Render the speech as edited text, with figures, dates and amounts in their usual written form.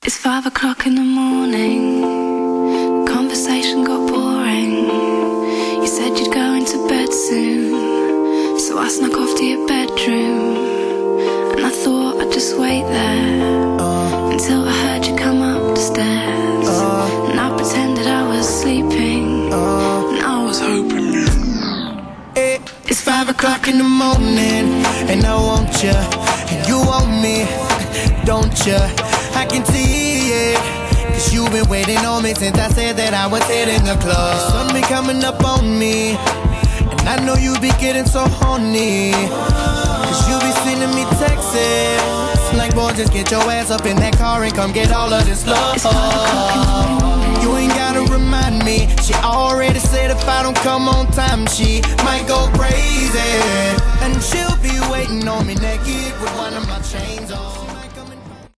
It's 5 o'clock in the morning. The conversation got boring. You said you'd go into bed soon, so I snuck off to your bedroom. And I thought I'd just wait there until I heard you come up the stairs. And I pretended I was sleeping, and I was hoping you. It's 5 o'clock in the morning, and I want you, and you want me, don't you? I can see it, cause you've been waiting on me since I said that I was hitting the club. The sun be coming up on me, and I know you be getting so horny, cause you be sending me texts like, boy, just get your ass up in that car and come get all of this love. You ain't gotta remind me, she already said if I don't come on time she might go crazy. And she'll be waiting on me naked with one of my chains on.